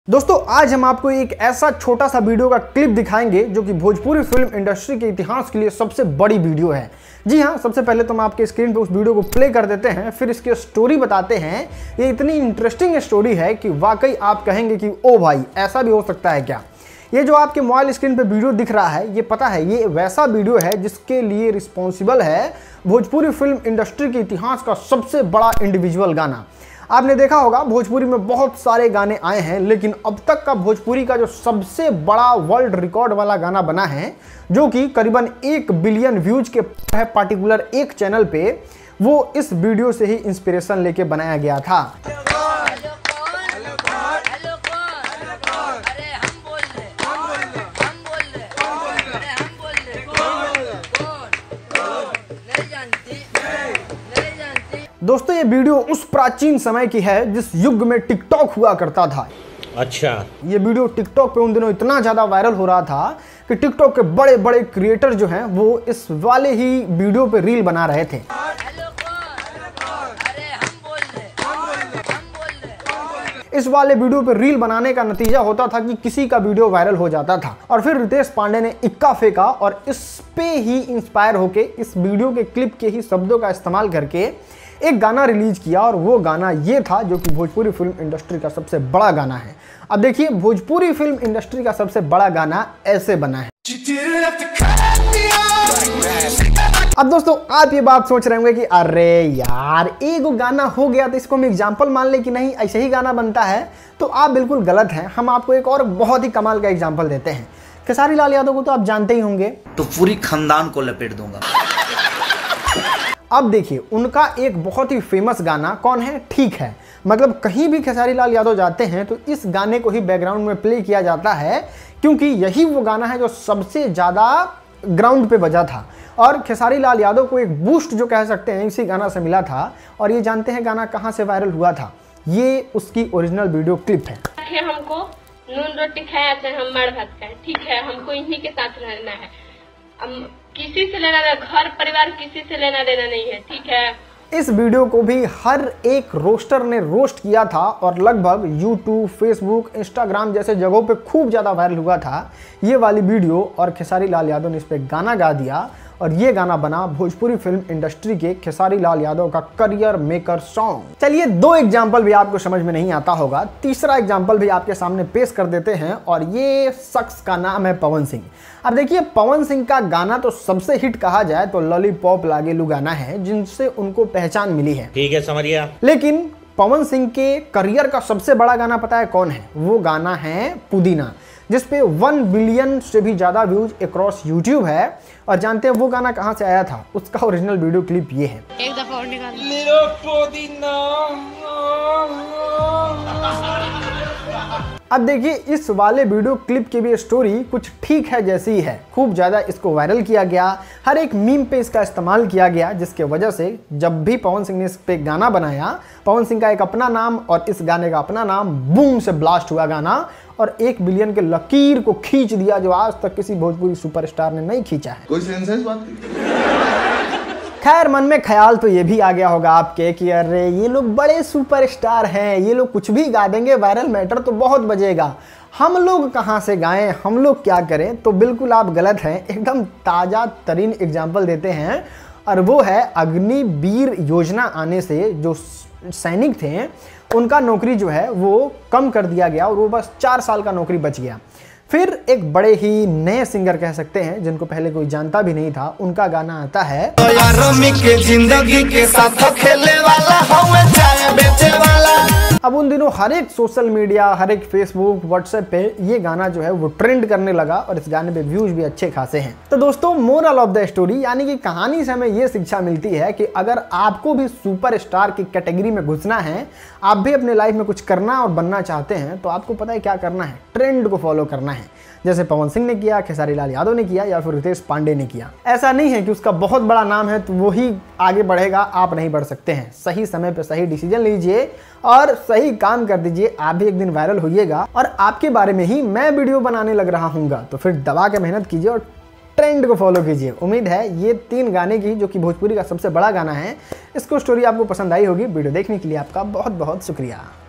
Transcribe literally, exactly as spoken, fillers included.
दोस्तों आज हम आपको एक ऐसा छोटा सा वीडियो का क्लिप दिखाएंगे जो कि भोजपुरी फिल्म इंडस्ट्री के इतिहास के लिए सबसे बड़ी वीडियो है। जी हाँ, सबसे पहले तो हम आपके स्क्रीन पे उस वीडियो को प्ले कर देते हैं, फिर इसकी स्टोरी बताते हैं। ये इतनी इंटरेस्टिंग स्टोरी है कि वाकई आप कहेंगे कि ओ भाई ऐसा भी हो सकता है क्या। ये जो आपके मोबाइल स्क्रीन पे वीडियो दिख रहा है, ये पता है ये वैसा वीडियो है जिसके लिए रिस्पॉन्सिबल है भोजपुरी फिल्म इंडस्ट्री के इतिहास का सबसे बड़ा इंडिविजुअल गाना। आपने देखा होगा भोजपुरी में बहुत सारे गाने आए हैं, लेकिन अब तक का भोजपुरी का जो सबसे बड़ा वर्ल्ड रिकॉर्ड वाला गाना बना है, जो कि करीबन एक बिलियन व्यूज के है पार्टिकुलर एक चैनल पे, वो इस वीडियो से ही इंस्पिरेशन लेके बनाया गया था। दोस्तों ये वीडियो उस प्राचीन समय की है जिस युग में टिकटॉक हुआ करता था। अच्छा, ये वीडियो टिकटॉक पे उन दिनों इतना ज्यादा वायरल हो रहा था कि टिकटॉक के बड़े बड़े क्रिएटर जो हैं वो इस वाले ही वीडियो पे रील बना रहे थे। इस वाले वीडियो पे रील बनाने का नतीजा होता था कि किसी का वीडियो वायरल हो जाता था और फिर रितेश पांडे ने इक्का फेंका और इस पे ही इंस्पायर होके इस वीडियो के क्लिप के ही शब्दों का इस्तेमाल करके एक गाना रिलीज किया, और वो गाना ये था जो कि भोजपुरी फिल्म इंडस्ट्री का सबसे बड़ा गाना है। अब देखिए भोजपुरी फिल्म इंडस्ट्री का सबसे बड़ा गाना ऐसे बना है। अब दोस्तों आप ये बात सोच रहे होंगे कि अरे यार एक गाना हो गया तो इसको हम एग्जाम्पल मान ले कि नहीं ऐसे ही गाना बनता है, तो आप बिल्कुल गलत हैं। हम आपको एक और बहुत ही कमाल का एग्जाम्पल देते हैं। खेसारी लाल यादव को तो आप जानते ही होंगे, तो पूरी खानदान को लपेट दूंगा। अब देखिए उनका एक बहुत ही फेमस गाना कौन है, ठीक है। मतलब कहीं भी खेसारी लाल यादव जाते हैं तो इस गाने को ही बैकग्राउंड में प्ले किया जाता है, क्योंकि यही वो गाना है जो सबसे ज़्यादा ग्राउंड पे बजा था। और खेसारी लाल यादव को एक बूस्ट जो कह सकते हैं इसी गाना से मिला था। और ये जानते हैं गाना कहाँ से वायरल हुआ था, ये उसकी ओरिजिनल वीडियो क्लिप है। हमको नून रोटी खाया चाहे हम मर भात खाए, ठीक है, हमको इन्हीं के साथ रहना है। हम किसी से लेना देना, घर परिवार किसी से लेना देना नहीं है, ठीक है। इस वीडियो को भी हर एक रोस्टर ने रोस्ट किया था और लगभग यूट्यूब, फेसबुक, इंस्टाग्राम जैसे जगहों पे खूब ज़्यादा वायरल हुआ था ये वाली वीडियो। और खेसारी लाल यादव ने इस पर गाना गा दिया और ये गाना बना भोजपुरी फिल्म इंडस्ट्री के खेसारी लाल यादव का करियर मेकर सॉन्ग। चलिए दो एग्जाम्पल भी आपको समझ में नहीं आता होगा, तीसरा एग्जाम्पल भी आपके सामने पेश कर देते हैं, और ये शख्स का नाम है पवन सिंह। अब देखिए पवन सिंह का गाना तो सबसे हिट कहा जाए तो लॉलीपॉप लागेलू गाना है, जिनसे उनको पहचान मिली है, ठीक है, समझ गया। लेकिन पवन सिंह के करियर का सबसे बड़ा गाना पता है कौन है? वो गाना है पुदीना, जिसपे वन बिलियन से भी ज्यादा व्यूज अक्रॉस यूट्यूब है। और जानते हैं वो गाना कहां से आया था? उसका ओरिजिनल वीडियो क्लिप ये है। एक दफा और निकाल अब देखिए इस वाले वीडियो क्लिप की भी स्टोरी कुछ ठीक है जैसी ही है। खूब ज़्यादा इसको वायरल किया गया, हर एक मीम पे इसका इस्तेमाल किया गया, जिसके वजह से जब भी पवन सिंह ने इस पे गाना बनाया, पवन सिंह का एक अपना नाम और इस गाने का अपना नाम, बूम से ब्लास्ट हुआ गाना और एक बिलियन के लकीर को खींच दिया, जो आज तक किसी भोजपुरी सुपरस्टार ने नहीं खींचा है। कोई सेंस है इस बात की? खैर मन में ख्याल तो ये भी आ गया होगा आपके कि अरे ये लोग बड़े सुपरस्टार हैं, ये लोग कुछ भी गा देंगे, वायरल मैटर तो बहुत बजेगा, हम लोग कहाँ से गाएं, हम लोग क्या करें। तो बिल्कुल आप गलत हैं। एकदम ताज़ा तरीन एग्जाम्पल देते हैं, और वो है अग्निवीर योजना आने से जो सैनिक थे उनका नौकरी जो है वो कम कर दिया गया और वो बस चार साल का नौकरी बच गया। फिर एक बड़े ही नए सिंगर कह सकते हैं जिनको पहले कोई जानता भी नहीं था, उनका गाना आता है तो के जिंदगी के साथ खेले वाला हमें चाय बेचे वाला। अब उन दिनों हर एक सोशल मीडिया, हर एक फेसबुक, व्हाट्सएप पे ये गाना जो है वो ट्रेंड करने लगा और इस गाने पे व्यूज भी अच्छे खासे हैं। तो दोस्तों मोरल ऑफ द स्टोरी यानी कि कहानी से हमें ये शिक्षा मिलती है कि अगर आपको भी सुपरस्टार की कैटेगरी में घुसना है, आप भी अपने लाइफ में कुछ करना और बनना चाहते हैं, तो आपको पता है क्या करना है, ट्रेंड को फॉलो करना है। जैसे पवन सिंह ने किया, खेसारी लाल यादव ने किया, या फिर रितेश पांडे ने किया। ऐसा नहीं है कि उसका बहुत बड़ा नाम है तो वो ही आगे बढ़ेगा, आप नहीं बढ़ सकते हैं। सही समय पे सही डिसीजन लीजिए और सही काम कर दीजिए, आप भी एक दिन वायरल होइएगा और आपके बारे में ही मैं वीडियो बनाने लग रहा हूँगा। तो फिर दबा के मेहनत कीजिए और ट्रेंड को फॉलो कीजिए। उम्मीद है ये तीन गाने की जो कि भोजपुरी का सबसे बड़ा गाना है, इसको स्टोरी आपको पसंद आई होगी। वीडियो देखने के लिए आपका बहुत बहुत शुक्रिया।